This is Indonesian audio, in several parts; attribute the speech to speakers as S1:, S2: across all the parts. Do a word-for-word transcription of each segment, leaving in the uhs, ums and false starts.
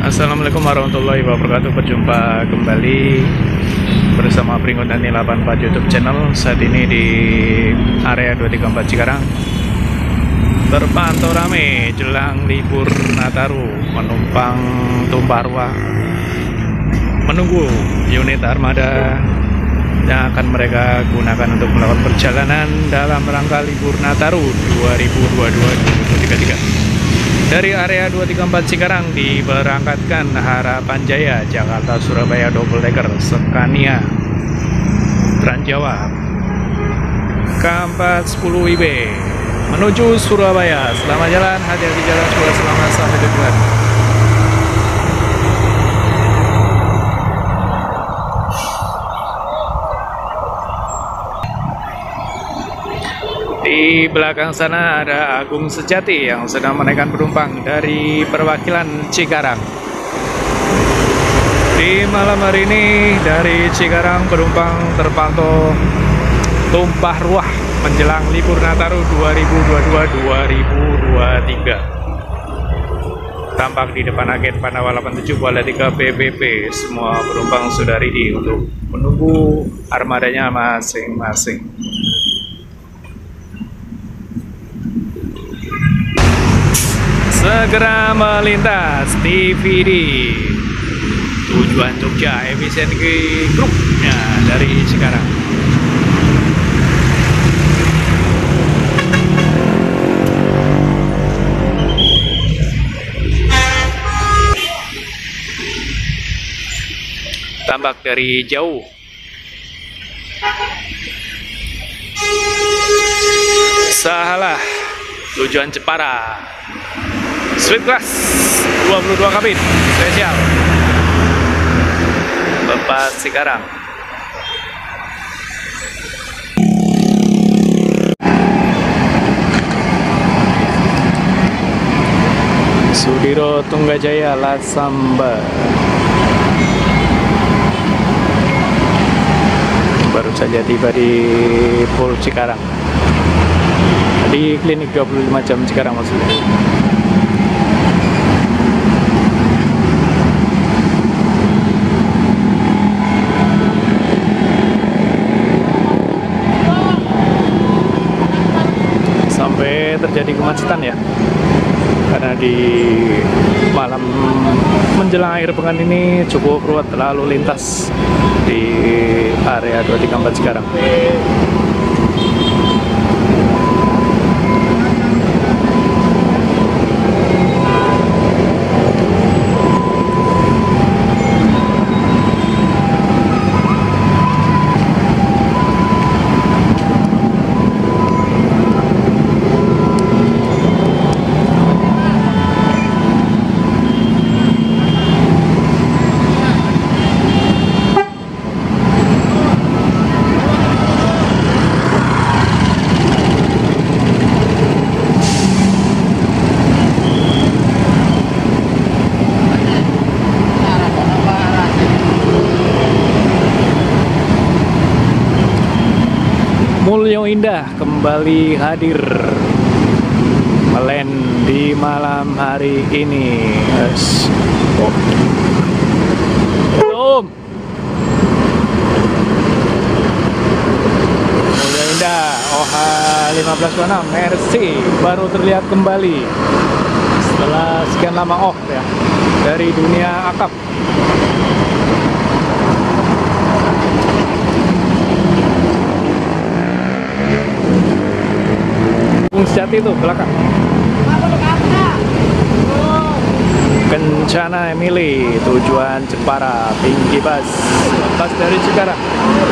S1: Assalamualaikum warahmatullahi wabarakatuh. Berjumpa kembali bersama Pringgo Dani delapan puluh empat YouTube channel. Saat ini di area dua tiga empat Cikarang terpantau ramai jelang libur Nataru. Penumpang tumpah ruah menunggu unit armada yang akan mereka gunakan untuk melakukan perjalanan dalam rangka libur Nataru dua ribu dua puluh dua dua ribu tiga puluh tiga. Dari area dua tiga empat Cikarang diberangkatkan Harapan Jaya Jakarta Surabaya double decker Scania Transjawa K empat sepuluh I B menuju Surabaya. Selamat jalan, hati-hati jalan, semoga selamat sampai tujuan. Di belakang sana ada Agung Sejati yang sedang menaikkan penumpang dari perwakilan Cikarang. Di malam hari ini dari Cikarang penumpang terpantau tumpah ruah menjelang libur Nataru dua ribu dua puluh dua dua ribu dua puluh tiga. Tampak di depan agen Pandawa delapan puluh tujuh Kuala tiga P B P. Semua penumpang sudah ready untuk menunggu armadanya masing-masing. Segera melintas T V D tujuan Jogja Efisien Grupnya dari Cikarang. Tampak dari jauh salah tujuan Jepara Sweet Class dua puluh dua kabin spesial lepas Cikarang. Sudiro Tunggajaya Lasamba baru saja tiba di Pul Cikarang, di klinik dua puluh lima jam Cikarang maksudnya. Terjadi kemacetan ya, karena di malam menjelang akhir pekan ini cukup ruwet lalu lintas di area dua tiga empat Cikarang. Mulyo Indah kembali hadir melen di malam hari ini. Yes. Oh. Belum. Mulyo Indah O H lima belas dua puluh enam Mercy baru terlihat kembali setelah sekian lama off ya dari dunia akap. Sejati itu belakang. Kencana Emily tujuan Jepara tinggi bus lepas dari Cikarang.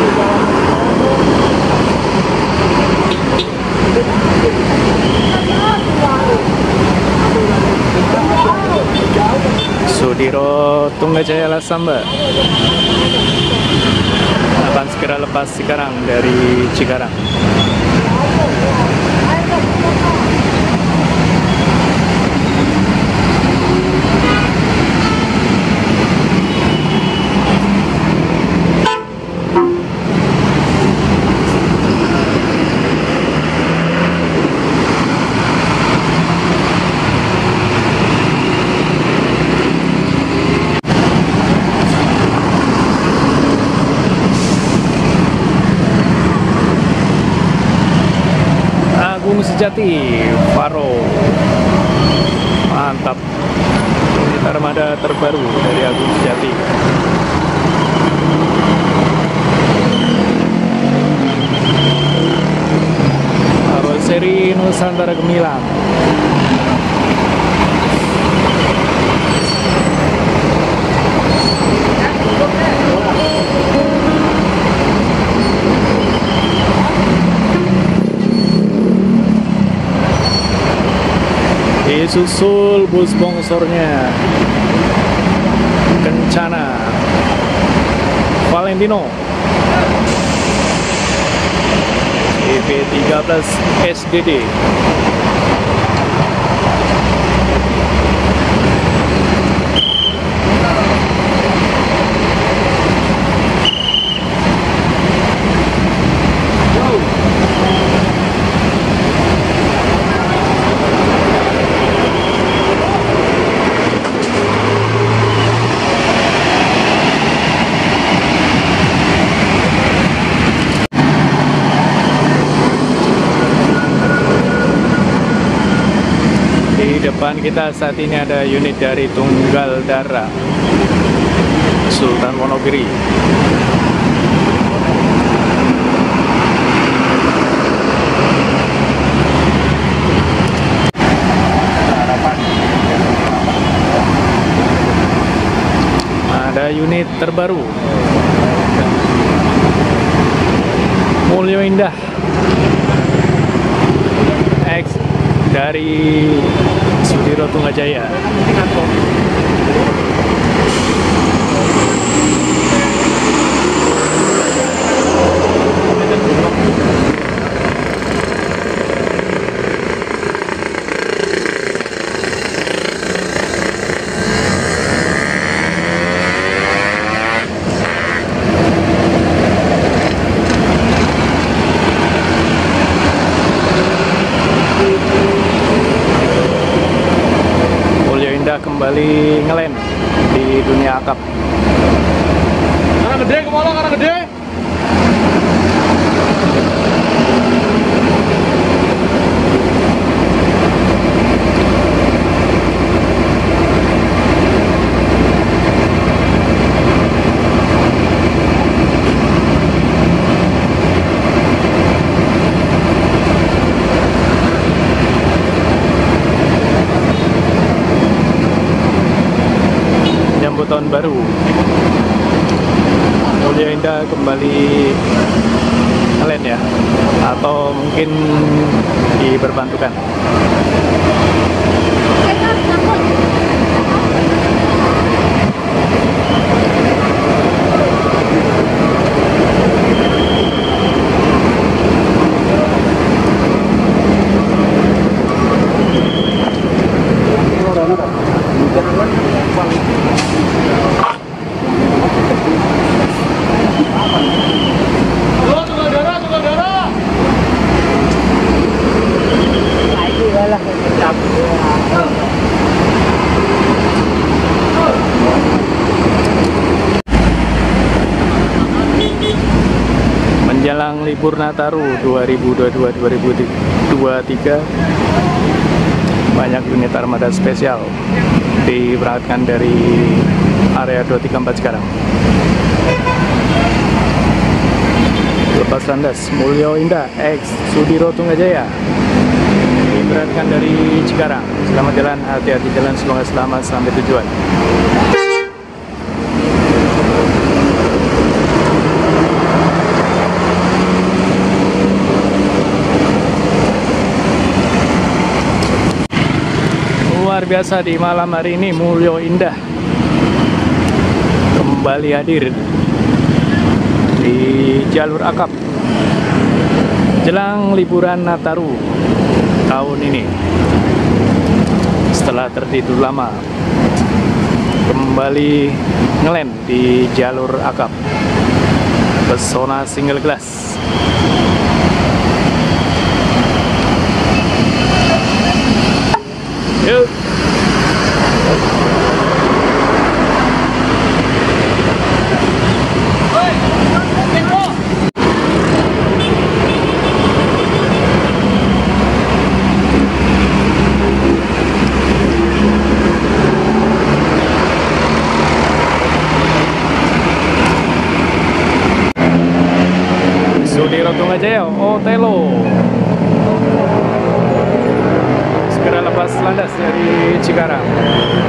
S1: Sudiro Tunggajaya Lasamba akan segera lepas Cikarang dari Cikarang. Sejati Faro, mantap. Unit armada terbaru dari Agung Sejati. Seri Nusantara Gemilang. Disusul bus bongsornya Kencana Valentino E P tiga belas S D D. Di depan kita saat ini ada unit dari Tunggal Dara Sultan Wonogiri. Ada unit terbaru Mulyo Indah X dari Sudiro Tunggajaya. Kembali ngelem di dunia akap.
S2: Karang gede kemana? Karang gede.
S1: Tahun baru Mulyo Indah kembali ngelen ya, atau mungkin diperbantukan. Menjelang libur Nataru dua ribu dua puluh dua dua ribu dua puluh tiga, banyak unit armada spesial diberangkatkan dari area dua tiga empat sekarang. Lepas landas Mulyo Indah X Sudiro Tunggajaya diberangkatkan dari Cikarang. Selamat jalan, hati-hati jalan, semoga selamat sampai tujuan. Luar biasa, di malam hari ini Mulyo Indah kembali hadir di jalur akap jelang liburan Nataru tahun ini. Setelah tertidur lama, kembali ngelem di jalur akap pesona single glass. Yuk. Jaya Otelo segera lepas landas dari Cikarang.